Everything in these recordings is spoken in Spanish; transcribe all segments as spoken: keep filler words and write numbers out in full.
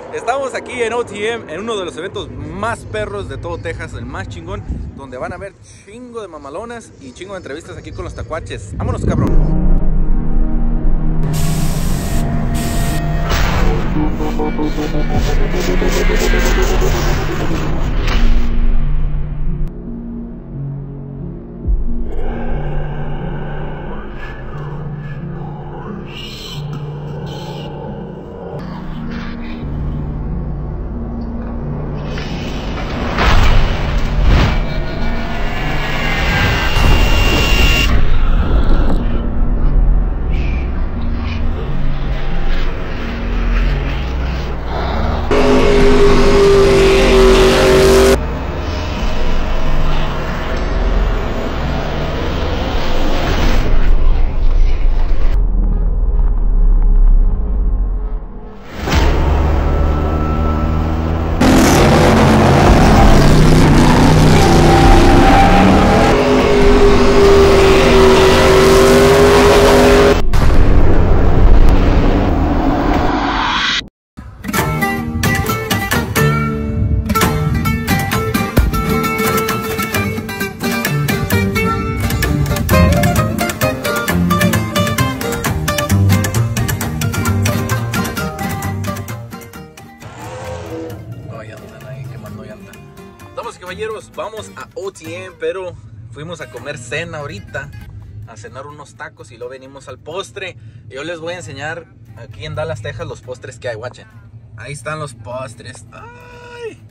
Estamos aquí en O T M, en uno de los eventos más perros de todo Texas, el más chingón, donde van a ver chingo de mamalonas y chingo de entrevistas aquí con los tacuaches. Vámonos, cabrón. Caballeros, vamos a O T M, pero fuimos a comer cena ahorita, a cenar unos tacos y luego venimos al postre. Yo les voy a enseñar aquí en Dallas, Texas, los postres que hay, watchen. Ahí están los postres. ¡Ay!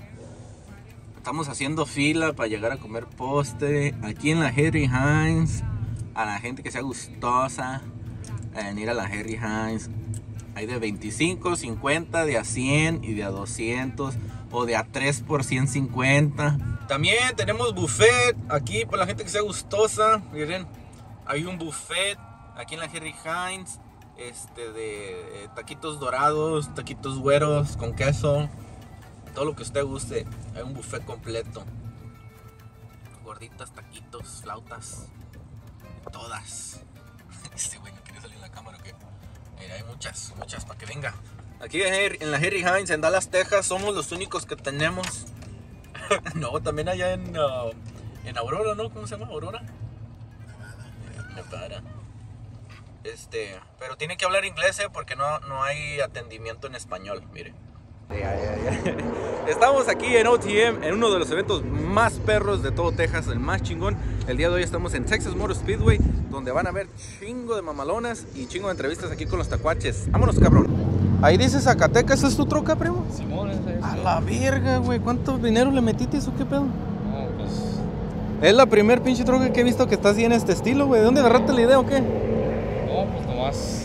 Estamos haciendo fila para llegar a comer postre aquí en la Harry Hines. A la gente que sea gustosa en ir a la Harry Hines. Hay de veinticinco, cincuenta, de a cien y de a doscientos. O de a tres por ciento cincuenta. También tenemos buffet aquí para la gente que sea gustosa. Miren, hay un buffet aquí en la Harry Hines, este, de eh, taquitos dorados, taquitos güeros con queso, todo lo que usted guste. Hay un buffet completo. Gorditas, taquitos, flautas, todas. Este güey no quiere salir en la cámara, que mira, hay muchas, muchas para que venga. Aquí en la Harry Hines, en Dallas, Texas, somos los únicos que tenemos. No, también allá en, uh, en Aurora, ¿no? ¿Cómo se llama? ¿Aurora? Nevada. Este, pero tiene que hablar inglés, ¿eh? Porque no, no hay atendimiento en español, mire. Estamos aquí en O T M, en uno de los eventos más perros de todo Texas, el más chingón. El día de hoy estamos en Texas Motor Speedway, donde van a ver chingo de mamalonas y chingo de entrevistas aquí con los tacuaches. Vámonos, cabrón. Ahí dice Zacatecas, ¿es tu troca, primo? Simón, esa es. A la verga, güey. ¿Cuánto dinero le metiste o qué pedo? No, pues... Es la primer pinche troca que he visto que está así en este estilo, güey. ¿De dónde agarraste la idea o qué? No, pues nomás...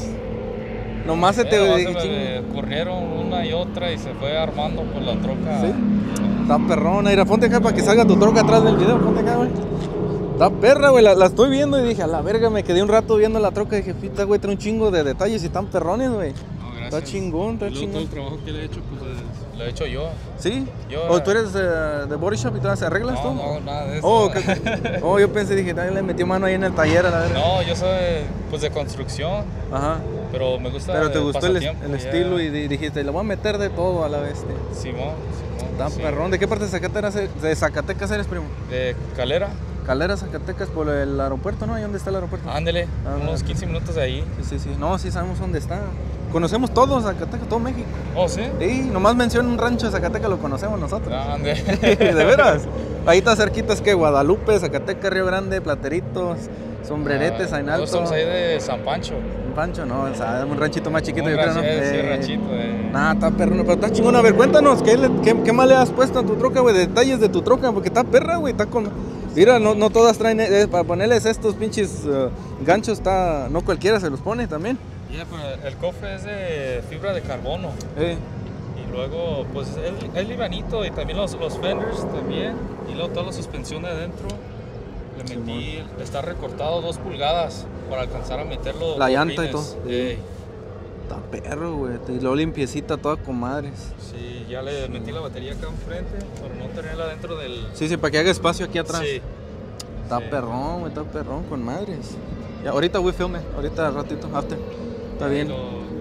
Nomás se te... Nomás se me corrieron una y otra y se fue armando por la troca. Sí. Está perrona. Mira, ponte acá para que salga tu troca atrás del video. Ponte acá, güey. Está perra, güey. La, la estoy viendo y dije, a la verga, me quedé un rato viendo la troca y dije, fita, güey, trae un chingo de detalles y están perrones, güey. Está chingón, está chingón. Todo el trabajo que le he hecho, pues es... Lo he hecho yo. ¿Sí? Yo, ¿O tú eres uh, de body shop y todas las arreglas no, tú? No, nada de eso. Oh, okay. Oh, yo pensé, dije, le metió mano ahí en el taller, a la verga. No, yo soy pues de construcción. Ajá. Pero me gusta. Pero te gustó el, el ya. estilo y dijiste, le voy a meter de todo a la vez. Simón, Simón. Está sí. perrón. ¿De qué parte de Zacatecas, de Zacatecas eres, primo? De Calera. Calera, Zacatecas, por el aeropuerto, ¿no? ¿Y dónde está el aeropuerto? Ándele, ah, unos quince minutos de ahí. Sí, sí, sí. No, sí sabemos dónde está. Conocemos todos Zacatecas, todo México. Oh, ¿sí? Sí, nomás menciona un rancho de Zacatecas, lo conocemos nosotros. Ándele. ¿De veras? Ahí está cerquita, es que Guadalupe, Zacatecas, Río Grande, Plateritos, Sombreretes, ah, Ainalto. Nosotros somos ahí de San Pancho. Pancho, no, o sea, es un ranchito más chiquito, un yo creo, ¿no? Sí, eh, ranchito, eh. Nah, está perro, pero está chingón. A ver, cuéntanos, ¿qué, le, qué, qué mal le has puesto a tu troca, güey? Detalles de tu troca, porque está perra, güey, está con... Mira, no, no todas traen, eh, para ponerles estos pinches uh, ganchos, está, no cualquiera se los pone también. Yeah, pero el cofre es de fibra de carbono. Eh. Y luego, pues, es, es libanito y también los, los fenders también. Y luego toda la suspensión de adentro. Le metí, sí, está recortado dos pulgadas para alcanzar a meterlo. La llanta pines. Y todo. Hey. Está perro, güey. Y luego limpiecita toda con madres. Sí, ya le metí la batería acá enfrente para no tenerla dentro del... Sí, sí, para que haga espacio aquí atrás. Sí. Está sí. perrón, güey, está perrón con madres. Ya, ahorita voy a filme, ahorita ratito, after. Está bien. Lo,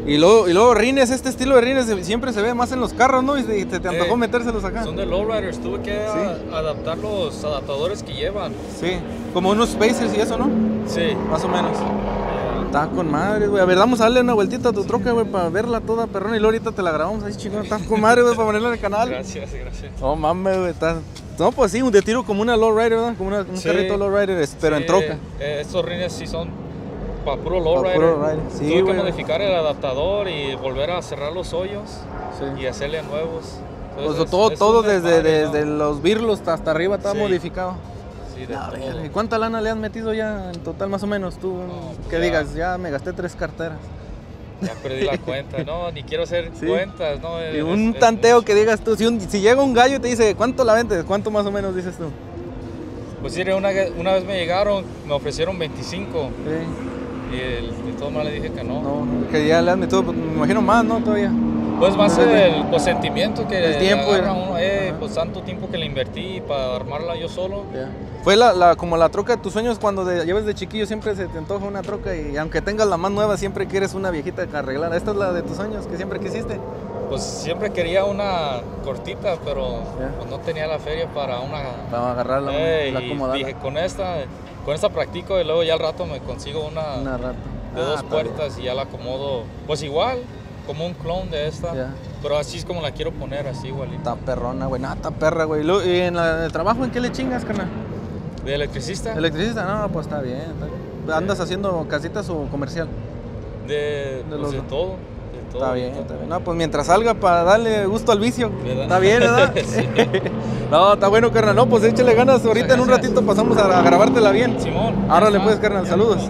Y luego, y luego rines, este estilo de rines siempre se ve más en los carros, ¿no? Y te, te antojó Eh, metérselos acá. Son de lowriders, tuve que Sí. a- adaptar los adaptadores que llevan. Sí, como unos spacers y eso, ¿no? Sí. Más o menos. Está con madre, güey. A ver, vamos a darle una vueltita a tu troca, güey, para verla toda perrona. Y luego ahorita te la grabamos ahí, chingón. Está con madre, güey, para ponerla en el canal. Gracias, gracias. No mames, güey. Está... No, pues sí, un de tiro como una lowrider, ¿verdad? Como una, un Sí. carrito lowrider, es- pero Sí, en troca. eh, estos rines sí son para puro Pa' lowrider. puro rider, sí, Tuve que güey. modificar el adaptador y volver a cerrar los hoyos Sí. y hacerle nuevos. Pues Entonces, todo, es- es todo un desde, desmadre, ¿no? desde los birlos hasta, hasta arriba está Sí. modificado. Sí, de No, todo. verga, ¿y cuánta lana le has metido ya en total, más o menos? Tú, pues que ya. digas, ya me gasté tres carteras. Ya perdí la cuenta, no, ni quiero hacer Sí. cuentas, no. Y es- un es tanteo mucho. que digas tú, si, un- si llega un gallo y te dice, ¿cuánto la vendes? ¿Cuánto más o menos dices tú? Pues sí, una, una vez me llegaron, me ofrecieron veinticinco Sí. y el, de todo mal le dije que no. No, no, que ya le has metido, pues, me imagino más, ¿no? Todavía. Pues más Pero el pues, sentimiento que el tiempo, le agarra ya. uno, eh, Ajá. pues tanto tiempo que le invertí para armarla yo solo. Ya. Fue la, la, como la troca de tus sueños cuando de, llevas de chiquillo, siempre se te antoja una troca y aunque tengas la más nueva, siempre quieres una viejita que arreglar. ¿Esta es la de tus sueños que siempre quisiste? Pues siempre quería una cortita, pero Ya. pues, no tenía la feria para una. Para agarrar la, Eh, la y acomodada. dije, con esta, con esta practico y luego ya al rato me consigo una, Una rata. de Ah, dos está puertas y ya la acomodo. Pues igual, como un clon de esta. Ya. Pero así es como la quiero poner, así igualita. Está perrona, güey. No, está perra, güey. Y luego, ¿y en, la- en el trabajo en qué le chingas, carnal? ¿De electricista? ¿Electricista? No, pues está bien. está bien. ¿Andas haciendo casitas o comercial? De, De pues, los de dos. todo. De todo. Está bien, está bien. No, pues mientras salga para darle gusto al vicio. ¿Verdad? Está bien, ¿verdad? Sí. No, está bueno, carnal. No, pues échale ganas. Ahorita en un gracias. ratito pasamos a, a grabártela bien. Simón. Ahora ya le está. puedes, carnal. Saludos.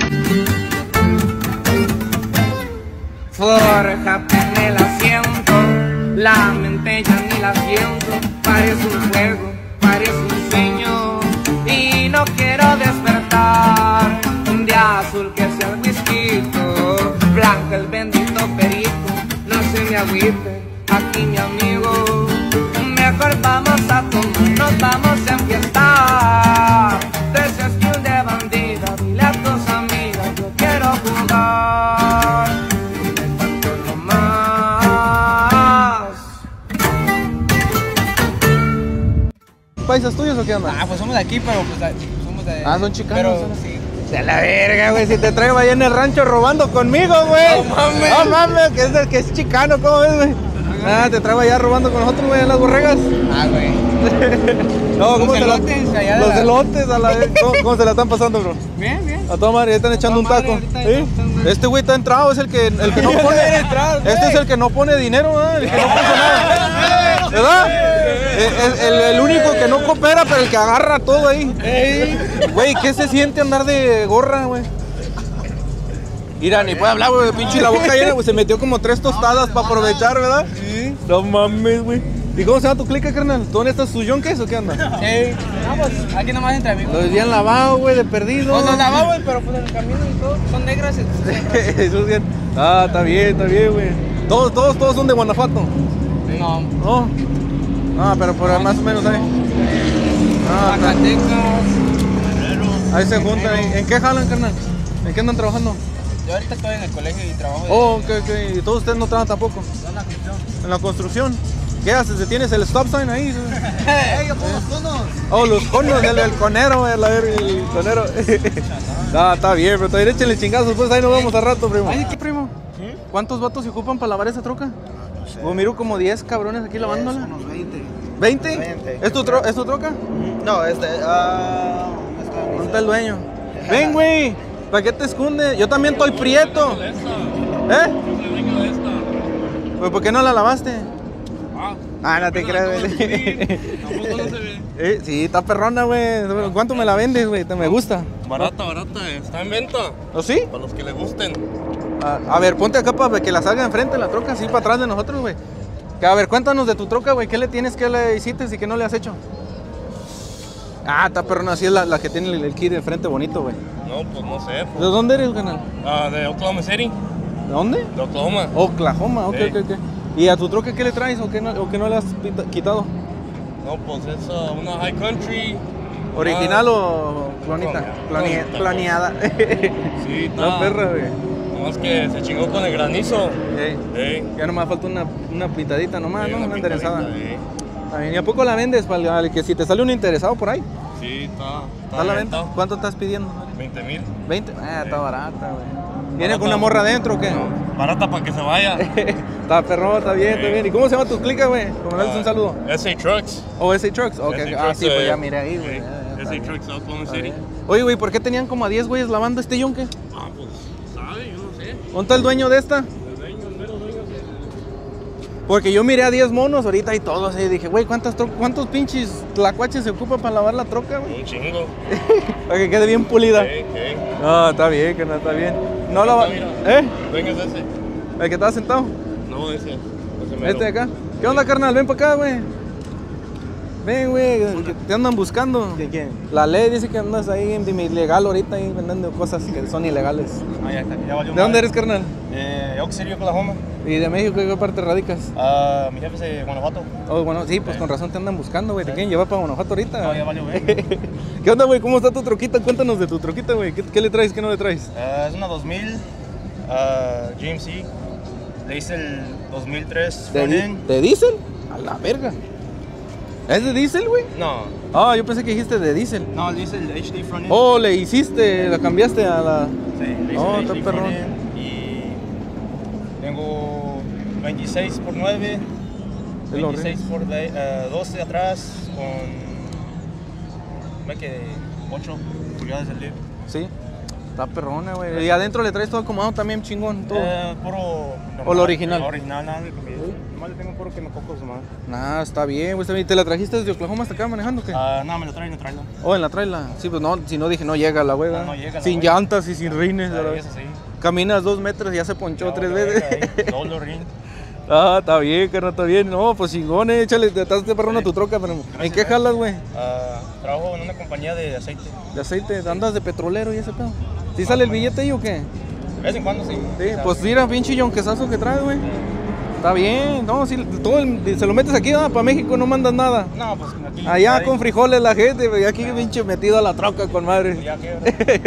Fórjate en el asiento, la mente ya ni la siento. Parece un juego, parece un sueño y no quiero despertar. Un día azul que sea el whisky, blanco el bendito perico. No se me agüite, aquí mi amigo. Mejor vamos a tomar, nos vamos a enfiestar. De ese skill de bandida, dile a tus amigas, yo quiero jugar. ¿Paisas tuyos o qué onda? Ah, pues somos de aquí, pero pues somos de... Ah, son chicanos, Pero ¿no? sí. De la verga, güey, si te traigo ahí en el rancho robando conmigo, güey. No mames. No mames, que es, del- que es chicano, ¿cómo ves, güey? Ah, te traigo allá robando con nosotros, güey, en las borregas. Ah, güey. No, ¿cómo Los se la- elotes allá de Los la- elotes, a la vez. ¿Cómo, cómo se la están pasando, bro? Bien, bien. A toda madre, ya están echando un toda madre, taco. ahorita ya ¿Sí? están echando- Este güey está entrado, es el que, el que no Ya pone. está entrado, Este güey. es el que no pone dinero, ¿verdad? El que no puso nada. ¿Verdad? El, el- el único que no coopera, pero el que agarra todo ahí. Güey, ¿qué se siente andar de gorra, güey? Mira, ni puede hablar, güey, pinche la boca llena, güey. Se metió como tres tostadas para aprovechar, ¿verdad? Sí. No mames, güey. ¿Y cómo se llama tu clica, carnal? ¿Tú dónde estás, su yonques o qué onda? Sí. No, pues aquí nomás entre amigos. Los bien lavados, güey, de perdido. Pues nos lavamos, pero pues en el camino y todo. Son negras. entonces- Eso es bien. Ah, está bien, está bien, güey. Todos, todos, todos son de Guanajuato. No. ¿No? Ah, pero por más o menos ahí. Ah, está- Zacatecas. ahí se juntan. ¿En, en qué jalan, carnal? ¿En qué andan trabajando? Yo ahorita estoy en el colegio y trabajo de... Oh, ok, ok. ¿Y todos ustedes no trabajan tampoco? ¿En la construcción? ¿Qué haces? ¿Tienes el stop sign ahí? ¡Ey, yo pongo los conos! Oh, los conos, el, el conero, güey, la verga, el conero. Ah, está bien, pero está bien, échenle chingazos, pues ahí nos vemos al rato, primo. Ay, ¿qué, primo? ¿Cuántos vatos se ocupan para lavar esa troca? Pues miro como diez cabrones aquí lavándola. Unos veinte. ¿veinte? veinte, ¿Es tu, tro ¿Es tu troca? No, es de. Ah, está ¿Dónde está el dueño? Ven, güey. ¿Para qué te escondes? Yo también estoy prieto. ¿Eh? Pues ¿por qué no la lavaste? Ah, no te creas, güey. Tampoco no se ve. Eh, sí, está perrona, güey. ¿Cuánto me la vendes, güey? Te me gusta. Barata, barata, está en venta. ¿O sí? Para los que le gusten. A, a ver, ponte acá para que la salga enfrente la troca, así para atrás de nosotros, güey. Que, a ver, cuéntanos de tu troca, güey. ¿Qué le tienes, qué le hiciste y qué no le has hecho? Ah, está perrona, así es la, la que tiene el, el kit de frente bonito, güey. No, pues no sé. ¿De dónde eres, canal? Ah, de Oklahoma City. ¿De dónde? De Oklahoma. Oklahoma, ok, Sí. ok, ok. ¿Y a tu troca qué le traes o qué no, o qué no le has pita- quitado? No, pues es uh, una high country. ¿Original o clonita? Clon- Plane- clon- planeada. Sí, No, perra, güey. Como Nomás que se chingó con el granizo. Ey. Ey. Ya nomás falta una, una pintadita nomás, Sí, ¿no? una Una pintadita, enderezada. ey. Está bien. ¿Y a poco la vendes? Para el- que si te sale un interesado por ahí. Sí, está. ¿Está a la venta? ¿Cuánto estás pidiendo? veinte mil. ¿veinte? Ah, está barata, güey. ¿Viene Barata. con una morra adentro o qué? No, barata para que se vaya. Está perro, está bien, está Sí. bien. ¿Y cómo se llama tu clica, güey? Como le das un saludo. S A Trucks. ¿O S A Trucks? Ok, S A ah, Trucks, sí, pues eh, ya miré ahí, güey. sí. Ya, ya, está S A bien. Trucks, Oklahoma Está City. bien. Oye, güey, ¿por qué tenían como a diez güeyes lavando este yunque? Ah, pues, ¿sabe? Yo no sé. ¿Dónde está el dueño de esta? El dueño, el mero dueño de... Porque yo miré a diez monos ahorita y todos y dije, güey, ¿cuántas tro- ¿cuántos pinches tlacuaches se ocupan para lavar la troca, güey? Un chingo. Para que quede bien pulida. Ey, ey. No, está bien, que no está bien. No la va... Mira. ¿Eh? Venga, es ese. ¿El que estaba sentado? No, ese. ese mero. Este de acá. ¿Qué onda, carnal? Ven para acá, güey. Ven, güey, que te andan buscando. ¿Quién, quién? La ley dice que andas ahí en ilegal ahorita, ahí vendiendo cosas que son ilegales. Ah, ya está, ya valió ¿De dónde eres, carnal? Eh, Oak City, Oklahoma. ¿Y de México qué parte radicas? Ah, mi jefe es de Guanajuato. Oh, bueno, sí, pues con razón te andan buscando, güey. ¿Te quieren llevar para Guanajuato ahorita? No, ya valió, güey. ¿Qué onda, güey? ¿Cómo está tu troquita? Cuéntanos de tu troquita, güey. ¿Qué, qué le traes? ¿Qué no le traes? Ah, es una dos mil ah, G M C. Le hice el dos mil tres ¿De, front di- end. ¿De diésel? A la verga. ¿Es de diésel, güey? No, Ah, yo pensé que dijiste de diésel. no, le hice el H D front end. Oh, le hiciste, la cambiaste a la... Sí, le hice Oh, el está H D perrón. front end. Y tengo veintiséis por nueve, Es lo veintiséis por de- ah, doce atrás con... Me que ocho pulgadas de lip. Sí. Está perrona, güey. Y adentro le traes todo acomodado también, chingón, todo. Eh, puro... ¿O lo original? Lo original, nada de comida. Nomás le tengo puro que me cocos nomás. Nah, está bien, güey. está bien. ¿Te la trajiste desde Oklahoma hasta acá manejando o qué? Ah, no, me lo traen, no traen. Oh, en la traila. Sí, pues no, si no dije, no llega la güey. No, ¿verdad? no llega la Sin güey. llantas y sin rines. a la vez. Eso sí. Caminas dos metros y ya se ponchó tres veces. Doble ring. Ah, está bien, carnal, está bien. No, pues chingón, eh. Échale, te estás de perrona tu troca, pero ¿en qué jalas, güey? Ah, trabajo en una compañía de aceite. De aceite, andas de petrolero y ese pedo. ¿Sí sale el billete ahí o qué? De vez en cuando sí. Sí, pues mira, pinche yonquesazo que traes, güey. Está bien, no, sí, todo el- se lo metes aquí, ah, para México no mandas nada. No, pues aquí. Allá ahí, con frijoles la gente, güey, aquí pinche metido a la troca con madre. Ya que.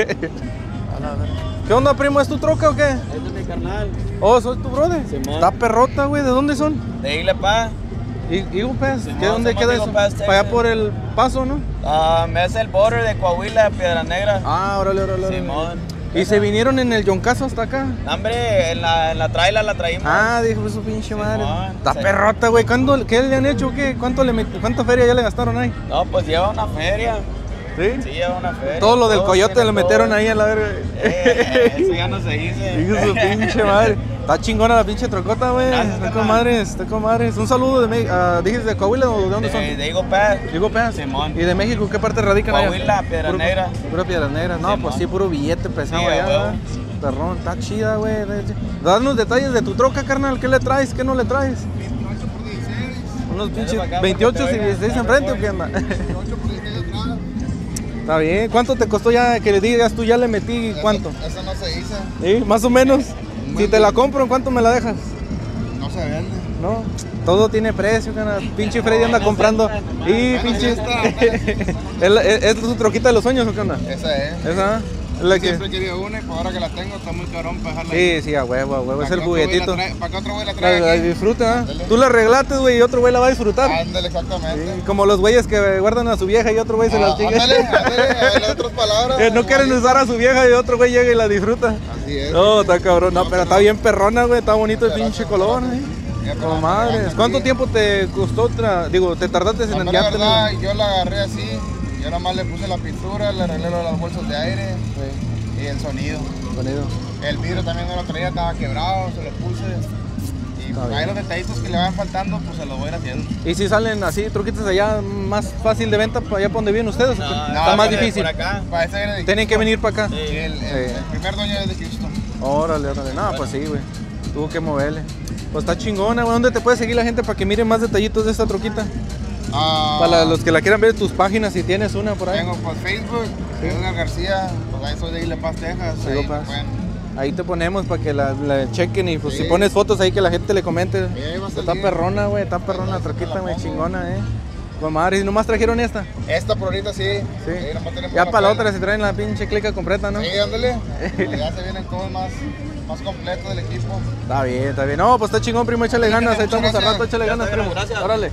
¿Qué onda, primo? ¿Es tu troca o qué? Ese es mi carnal. Oh, ¿soy tu brother? Simón. Está perrota, güey, ¿de dónde son? De Isla Paz. ¿Y Eagle Pass? Simón, ¿Qué, ¿Dónde somos queda Eagle eso? Pass, Para allá Texas. por el Paso, ¿no? Ah, me hace el border de Coahuila, Piedra Negra. Ah, órale, órale, órale. Simón. ¿Y se vinieron en el yoncazo hasta acá? Hombre, en la, en la traila la traímos. Ah, dijo su pinche madre. Simón, Está sí. perrota, güey. ¿Cuándo- ¿Qué le han hecho? ¿Qué? ¿Cuánto le met- ¿Cuánta feria ya le gastaron ahí? No, pues lleva una feria. ¿Sí? Sí, lleva una feria. Todo lo del Todo coyote tiene le metieron todo. ahí a la verga. Eh, eso ya no se dice. Dijo su pinche madre. Está chingona la pinche trocota, güey. Gracias, Está con carnal. madres, está con madres. Un saludo de México. ¿Dijiste de Coahuila o de dónde son? De, de Eagle Pass. Digo, Paz. Simón. ¿Y de México qué parte radican allá? Coahuila, Piedra Puro- Negra. Pura Piedra Negra. No, Simón. pues sí, puro billete pesado Sí, a allá. huevo. ¿verdad? Perrón, está chida, güey. Danos detalles de tu troca, carnal. ¿Qué le traes? ¿Qué no le traes? Unos pinches para acá, veintiocho para y que te dieciséis vean. enfrente o qué anda. Está bien. ¿Cuánto te costó ya que le digas tú? Ya le metí cuánto. Eso no se dice. ¿Sí? Más o menos. Si te la compro, ¿en cuánto me la dejas? No se vende. No, todo tiene precio, carnal. Pinche Freddy anda comprando. Y pinche. ¿Es, la- es, es tu troquita de los sueños o qué onda? Esa es. ¿Esa? Es la que. Siempre he querido una y pues ahora que la tengo está muy cabrón para dejarla. Sí, sí, a huevo, a huevo. Es el juguetito. ¿Para qué otro güey la La, trae? la aquí? disfruta, ¿eh? Ándale. Tú la arreglaste, güey, y otro güey la va a disfrutar. Ándale, exactamente. Sí, como los güeyes que guardan a su vieja y otro güey se la Ah, chinga. ándale, ándale, en otras palabras. Eh, no quieren usar a su vieja y otro güey llega y la disfruta. Así es. No, está cabrón. No, pero está bien perrona, güey. Está bonito el pinche color, ¿eh? Ya, pero Como la madres. regando ¿Cuánto aquí. tiempo te costó? tra- Digo, te tardaste en La mera enviarte? verdad, yo la agarré así. Yo nada más le puse la pintura, le arreglé lo de las bolsas de aire y el sonido. Sonido. El vidrio también no lo traía, estaba quebrado, se lo puse. Y pues, ahí los detallitos que le van faltando, pues se los voy a ir haciendo. ¿Y si salen así truquitas allá más fácil de venta para allá por donde viven ustedes? ¿o qué? No, Está más por- difícil. por acá. Para ese viene de Tienen que Houston. venir para acá. Sí, el, el- Sí. el primer dueño es de Houston. Órale, órale. No, pues sí, güey. Tuvo que moverle. Pues está chingona, güey. ¿Dónde te puede seguir la gente para que miren más detallitos de esta troquita? Ah, Para los que la quieran ver tus páginas, si tienes una por ahí. Tengo por Facebook, Edgar García, pues ahí soy de Isla Paz, Texas. Sí, Ahí Paz. me pueden- Ahí te ponemos para que la, la chequen y pues Sí. si pones fotos ahí que la gente le comente. Sí, ahí va a Está salir. perrona, güey. Está perrona la Ahí se troquita, la güey. pongo. Chingona, eh. Con madre, ¿y nomás trajeron esta? Esta por ahorita sí. Sí. nomás tenemos Ya para la pena. otra se traen la pinche clica completa, ¿no? Sí, ándale. Ya se vienen todos más. más completo del equipo. Está bien, está bien. No, pues está chingón, primo, échale ganas. Ahí estamos al Gracias. rato, échale Ya ganas, está, primo. gracias. Órale.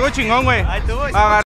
chingón, güey. Ahí estuvo. Agar-